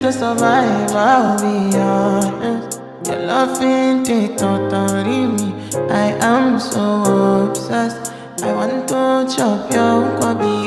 To survive, I'll be honest. Your love ain't it, totally me. I am so obsessed. I want to chop your kwabi.